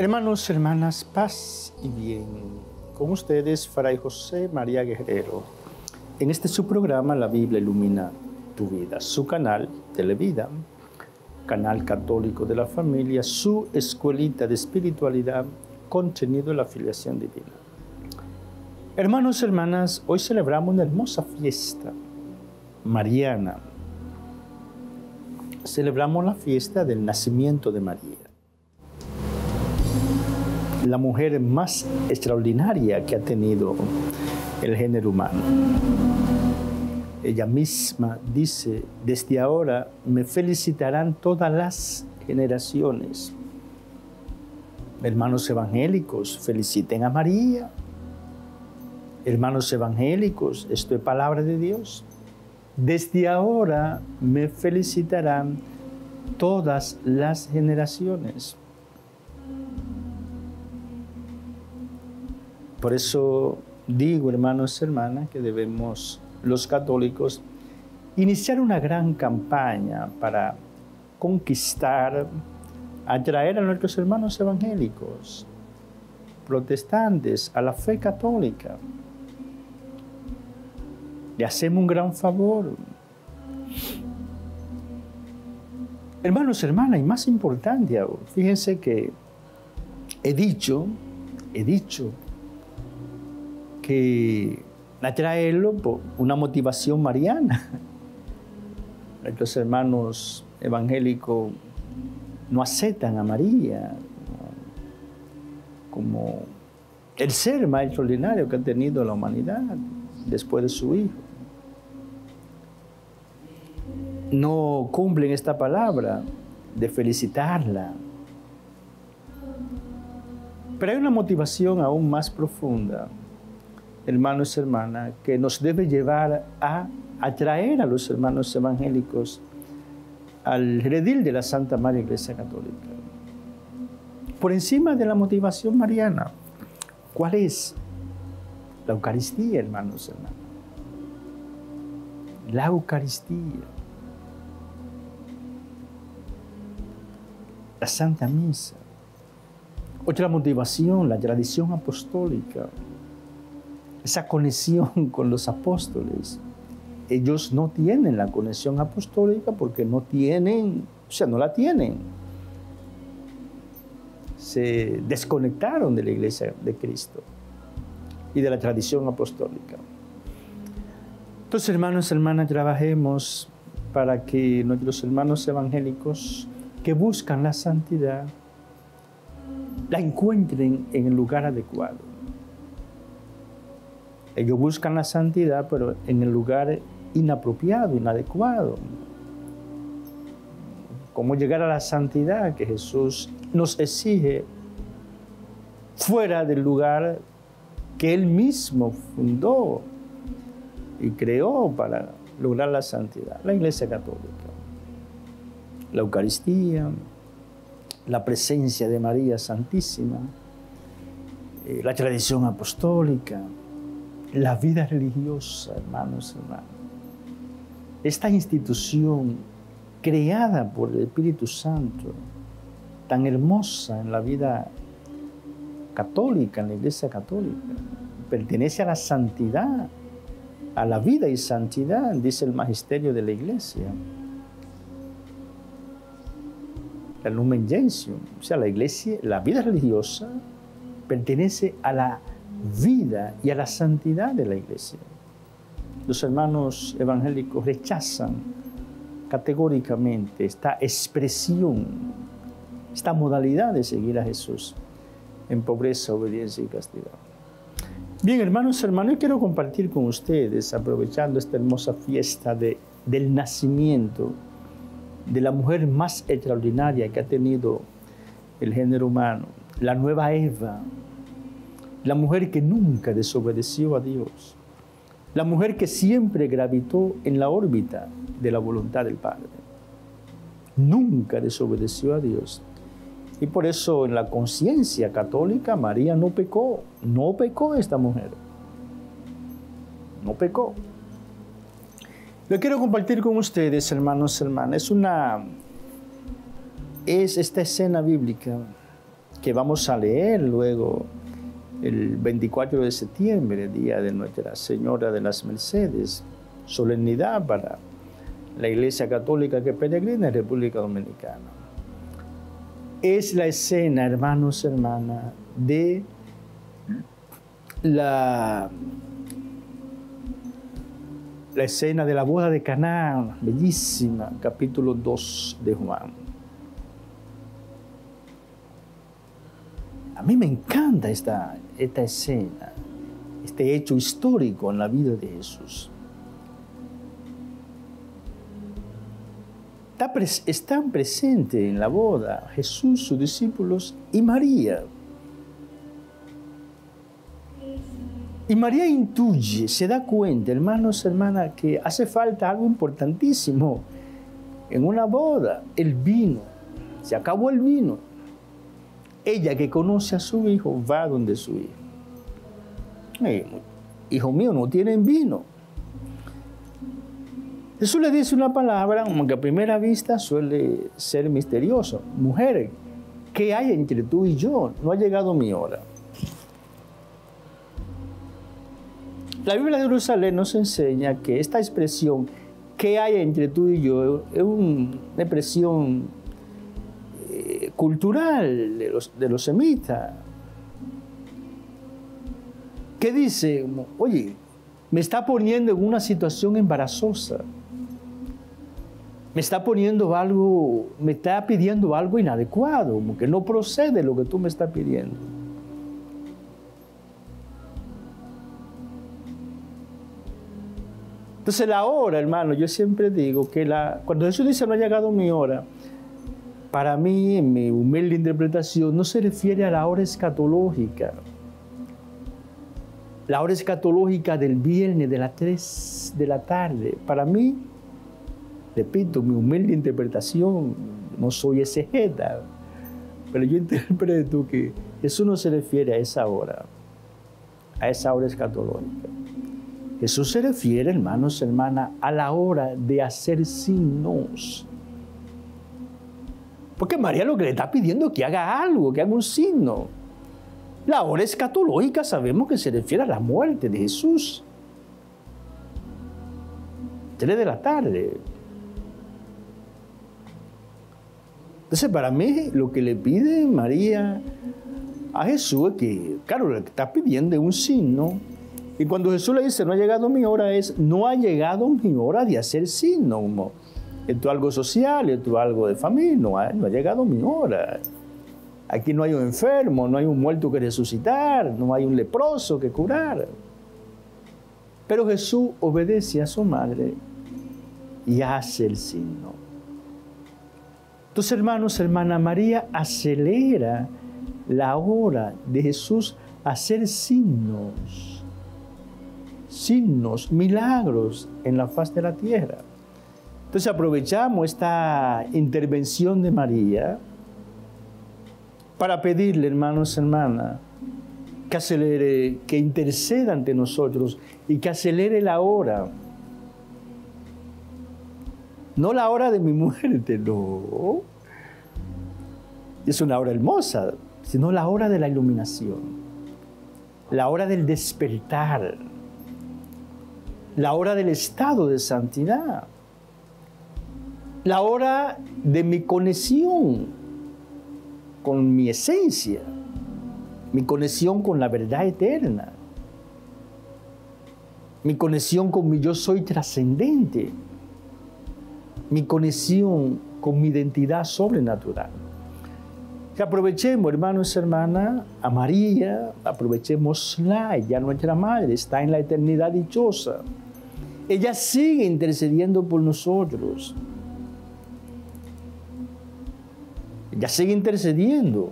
Hermanos, hermanas, paz y bien. Con ustedes, Fray José María Guerrero. En este su programa, La Biblia Ilumina tu Vida, su canal Televida, canal católico de la familia, su escuelita de espiritualidad, contenido de la filiación divina. Hermanos, hermanas, hoy celebramos una hermosa fiesta mariana. Celebramos la fiesta del nacimiento de María, la mujer más extraordinaria que ha tenido el género humano. Ella misma dice: desde ahora me felicitarán todas las generaciones. Hermanos evangélicos, feliciten a María. Hermanos evangélicos, esto es palabra de Dios. Desde ahora me felicitarán todas las generaciones. Por eso digo, hermanos y hermanas, que debemos, los católicos, iniciar una gran campaña para conquistar, atraer a nuestros hermanos evangélicos, protestantes, a la fe católica. Le hacemos un gran favor. Hermanos y hermanas, y más importante aún, fíjense que he dicho que atraerlo por una motivación mariana. Nuestros hermanos evangélicos no aceptan a María como el ser más extraordinario que ha tenido la humanidad después de su Hijo. No cumplen esta palabra de felicitarla. Pero hay una motivación aún más profunda, hermanos y hermanas, que nos debe llevar a atraer a los hermanos evangélicos al redil de la Santa Madre Iglesia Católica. Por encima de la motivación mariana, ¿cuál es? La Eucaristía, hermanos y hermanas. La Eucaristía. La Santa Misa. Otra motivación, la tradición apostólica. Esa conexión con los apóstoles. Ellos no tienen la conexión apostólica porque no la tienen. Se desconectaron de la Iglesia de Cristo y de la tradición apostólica. Entonces, hermanos y hermanas, trabajemos para que nuestros hermanos evangélicos que buscan la santidad la encuentren en el lugar adecuado. Ellos buscan la santidad, pero en el lugar inapropiado, inadecuado. ¿Cómo llegar a la santidad que Jesús nos exige fuera del lugar que Él mismo fundó y creó para lograr la santidad? La Iglesia Católica, la Eucaristía, la presencia de María Santísima, la tradición apostólica, la vida religiosa, hermanos y hermanas. Esta institución creada por el Espíritu Santo, tan hermosa en la vida católica, en la Iglesia Católica, pertenece a la santidad, a la vida y santidad, dice el magisterio de la Iglesia. La Lumen Gentium, o sea, la Iglesia, la vida religiosa pertenece a la vida y a la santidad de la Iglesia. Los hermanos evangélicos rechazan categóricamente esta expresión, esta modalidad de seguir a Jesús en pobreza, obediencia y castidad. Bien, hermanos, yo quiero compartir con ustedes, aprovechando esta hermosa fiesta del nacimiento de la mujer más extraordinaria que ha tenido el género humano, la nueva Eva, la mujer que nunca desobedeció a Dios, la mujer que siempre gravitó en la órbita de la voluntad del Padre. Nunca desobedeció a Dios. Y por eso en la conciencia católica María no pecó esta mujer. No pecó. Lo quiero compartir con ustedes, hermanos y hermanas. Es esta escena bíblica que vamos a leer luego el 24 de septiembre, día de Nuestra Señora de las Mercedes, solemnidad para la Iglesia Católica que peregrina en República Dominicana. Es la escena, hermanos, hermanas, de la escena de la boda de Caná, bellísima, capítulo 2 de Juan. A mí me encanta esta escena, este hecho histórico en la vida de Jesús. Están presentes en la boda Jesús, sus discípulos y María. Y María intuye, se da cuenta, hermanos, hermanas, que hace falta algo importantísimo en una boda, el vino. Se acabó el vino. Ella que conoce a su hijo va donde su hijo. Hijo mío, no tienen vino. Jesús le dice una palabra que a primera vista suele ser misterioso. Mujer, ¿qué hay entre tú y yo? No ha llegado mi hora. La Biblia de Jerusalén nos enseña que esta expresión, ¿qué hay entre tú y yo?, es una expresión cultural de los semitas. ¿Qué dice? Oye, me está poniendo en una situación embarazosa. Me está poniendo algo, me está pidiendo algo inadecuado, como que no procede lo que tú me estás pidiendo. Entonces la hora, hermano, yo siempre digo que cuando Jesús dice no ha llegado mi hora, para mí, en mi humilde interpretación, no se refiere a la hora escatológica. La hora escatológica del viernes de las 3 de la tarde. Para mí, repito, mi humilde interpretación, no soy exegeta, pero yo interpreto que Jesús no se refiere a esa hora escatológica. Jesús se refiere, hermanos, hermanas, a la hora de hacer signos. Porque María lo que le está pidiendo es que haga algo, que haga un signo. La hora escatológica sabemos que se refiere a la muerte de Jesús. 3 de la tarde. Entonces, para mí, lo que le pide María a Jesús es que, claro, le está pidiendo un signo. Y cuando Jesús le dice, no ha llegado mi hora, no ha llegado mi hora de hacer signo. Como, esto es algo social, esto es algo de familia, no ha llegado mi hora. Aquí no hay un enfermo, no hay un muerto que resucitar, no hay un leproso que curar. Pero Jesús obedece a su madre y hace el signo. Entonces, hermanos, hermana, María acelera la hora de Jesús a hacer signos, milagros en la faz de la tierra. Entonces aprovechamos esta intervención de María para pedirle, hermanos, hermanas, que acelere, que interceda ante nosotros y que acelere la hora. No la hora de mi muerte, no. Es una hora hermosa, sino la hora de la iluminación, la hora del despertar, la hora del estado de santidad, la hora de mi conexión con mi esencia, mi conexión con la verdad eterna, mi conexión con mi yo soy trascendente, mi conexión con mi identidad sobrenatural. Que aprovechemos, hermanos y hermanas, a María, aprovechémosla, ella nuestra madre, está en la eternidad dichosa. Ella sigue intercediendo por nosotros. Ella sigue intercediendo.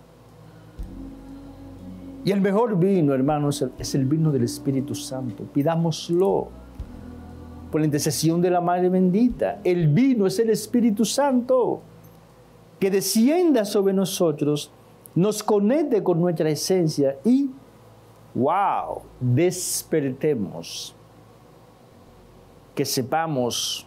Y el mejor vino, hermanos, es el vino del Espíritu Santo. Pidámoslo por la intercesión de la Madre bendita. El vino es el Espíritu Santo que descienda sobre nosotros, nos conecte con nuestra esencia y, wow, despertemos. Que sepamos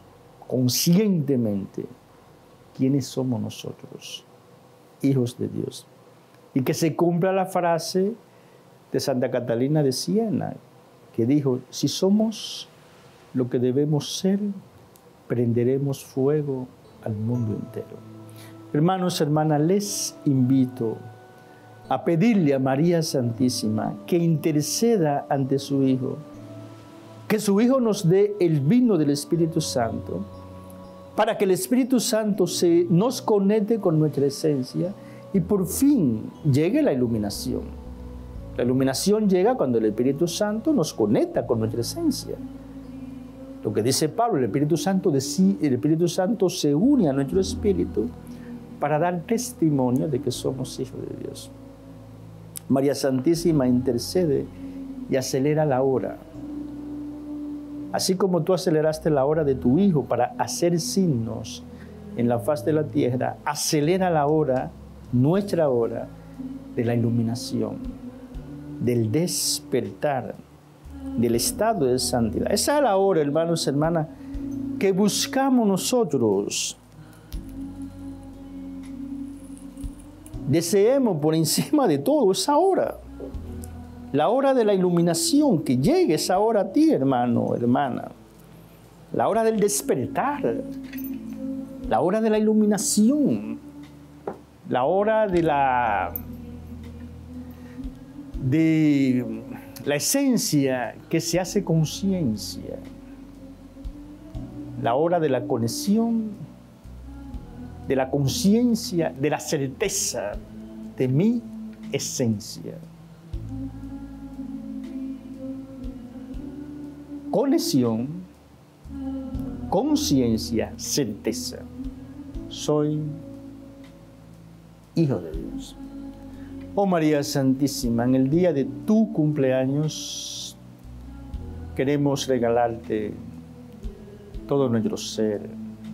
conscientemente quiénes somos nosotros, hijos de Dios. y que se cumpla la frase de Santa Catalina de Siena, que dijo: si somos lo que debemos ser, prenderemos fuego al mundo entero. Hermanos, hermanas, les invito a pedirle a María Santísima que interceda ante su Hijo, que su Hijo nos dé el vino del Espíritu Santo, para que el Espíritu Santo nos conecte con nuestra esencia y por fin llegue la iluminación. La iluminación llega cuando el Espíritu Santo nos conecta con nuestra esencia. Lo que dice Pablo, el Espíritu Santo se une a nuestro espíritu para dar testimonio de que somos hijos de Dios. María Santísima intercede y acelera la hora. Así como tú aceleraste la hora de tu Hijo para hacer signos en la faz de la tierra, acelera la hora, nuestra hora, de la iluminación, del despertar, del estado de santidad. Esa es la hora, hermanos y hermanas, que buscamos nosotros. Deseemos por encima de todo esa hora. La hora de la iluminación, que llegue esa hora a ti, hermano, hermana. La hora del despertar. La hora de la iluminación. La hora de la esencia que se hace conciencia. La hora de la conexión, de la conciencia, de la certeza de mi esencia. Conexión, conciencia, certeza. Soy hijo de Dios. Oh María Santísima, en el día de tu cumpleaños queremos regalarte todo nuestro ser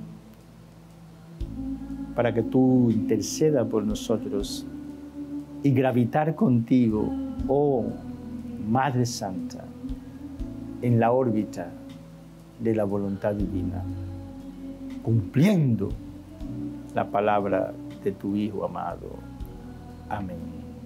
para que tú intercedas por nosotros y gravitar contigo, oh Madre Santa, en la órbita de la voluntad divina, cumpliendo la palabra de tu Hijo amado. Amén.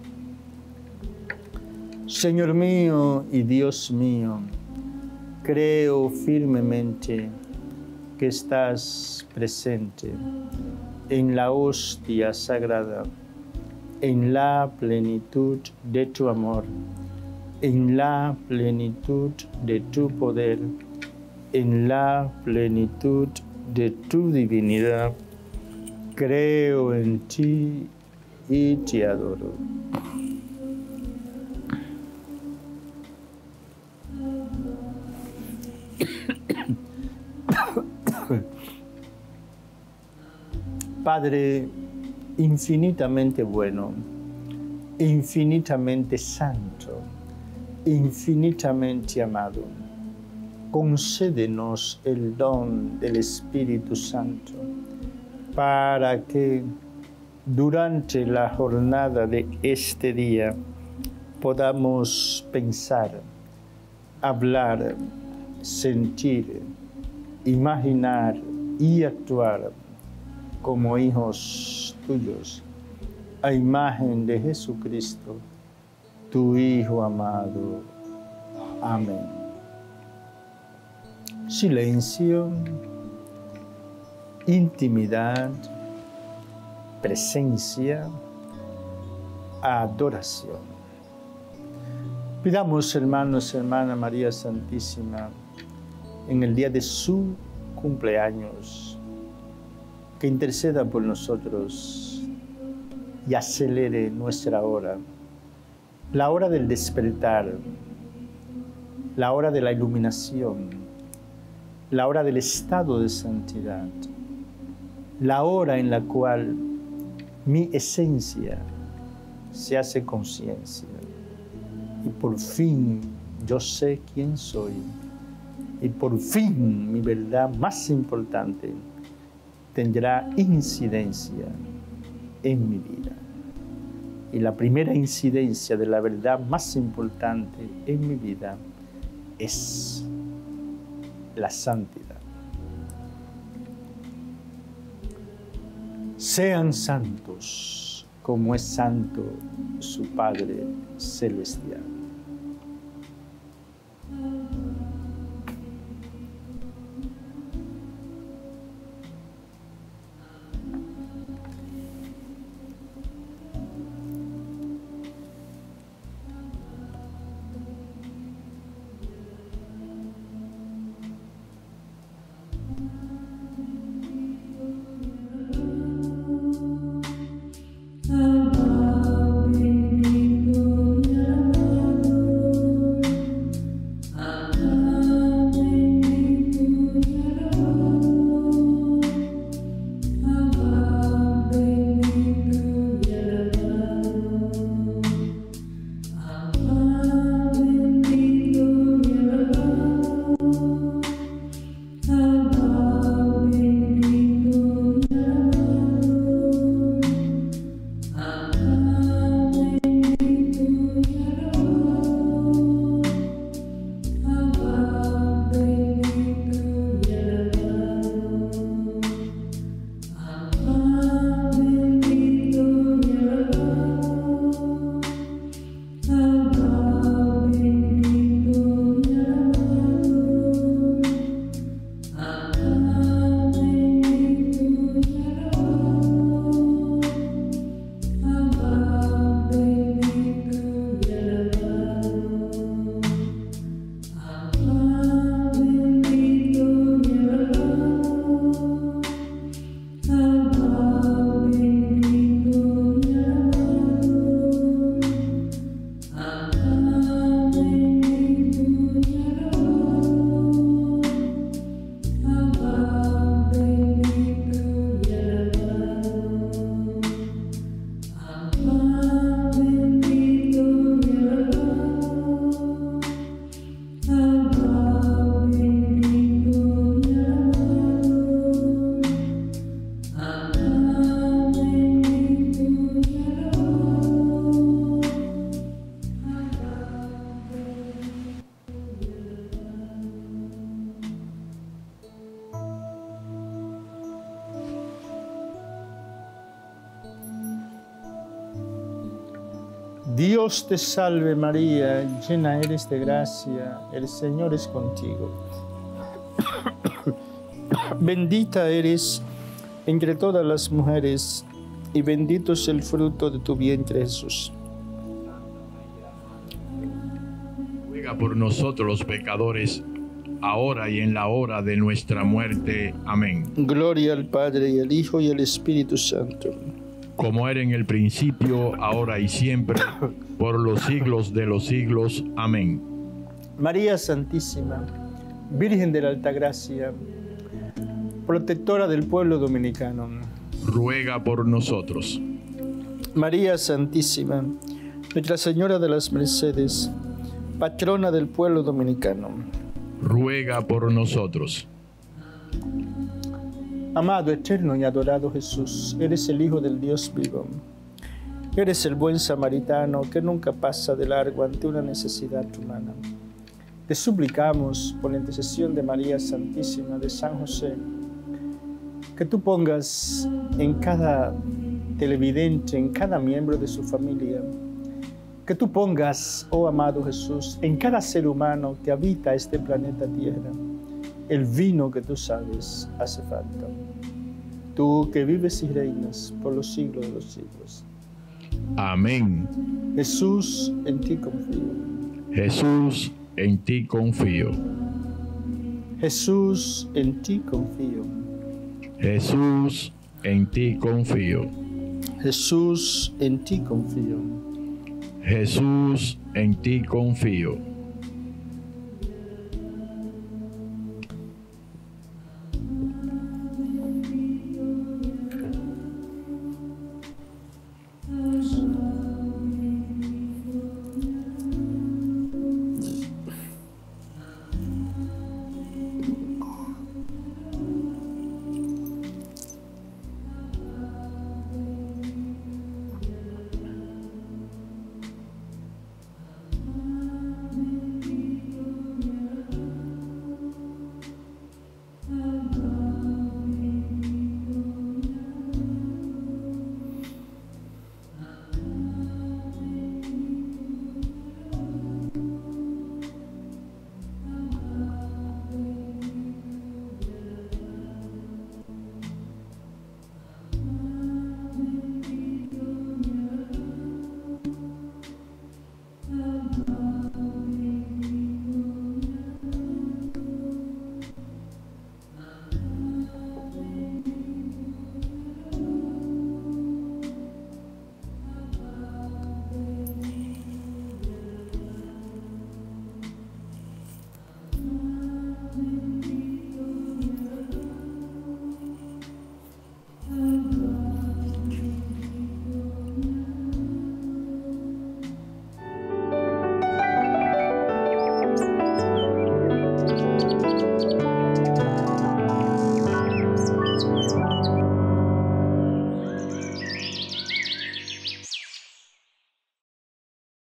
Señor mío y Dios mío, creo firmemente que estás presente en la hostia sagrada, en la plenitud de tu amor, en la plenitud de tu poder, en la plenitud de tu divinidad. Creo en ti y te adoro. Padre infinitamente bueno, infinitamente santo, infinitamente amado, concédenos el don del Espíritu Santo para que durante la jornada de este día podamos pensar, hablar, sentir, imaginar y actuar como hijos tuyos, a imagen de Jesucristo, tu Hijo amado. Amén. Silencio, intimidad, presencia, adoración. Pidamos, hermanos y hermanas, María Santísima, en el día de su cumpleaños, que interceda por nosotros y acelere nuestra hora, la hora del despertar, la hora de la iluminación, la hora del estado de santidad, la hora en la cual mi esencia se hace conciencia y por fin yo sé quién soy y por fin mi verdad más importante tendrá incidencia en mi vida. Y la primera incidencia de la verdad más importante en mi vida es la santidad. Sean santos como es santo su Padre celestial. Dios te salve María, llena eres de gracia, el Señor es contigo. Bendita eres entre todas las mujeres y bendito es el fruto de tu vientre Jesús. Ruega por nosotros los pecadores, ahora y en la hora de nuestra muerte. Amén. Gloria al Padre y al Hijo y al Espíritu Santo. Como era en el principio, ahora y siempre, por los siglos de los siglos. Amén. María Santísima, Virgen de la Altagracia, protectora del pueblo dominicano, ruega por nosotros. María Santísima, Nuestra Señora de las Mercedes, patrona del pueblo dominicano, ruega por nosotros. Amado, eterno y adorado Jesús, eres el Hijo del Dios vivo. Eres el buen samaritano que nunca pasa de largo ante una necesidad humana. Te suplicamos, por la intercesión de María Santísima, de San José, que tú pongas en cada televidente, en cada miembro de su familia, que tú pongas, oh amado Jesús, en cada ser humano que habita este planeta Tierra, el vino que tú sabes hace falta. Tú que vives y reinas por los siglos de los siglos. Amén. Jesús, en ti confío. Jesús, en ti confío. Jesús, en ti confío. Jesús, en ti confío. Jesús, en ti confío. Jesús, en ti confío.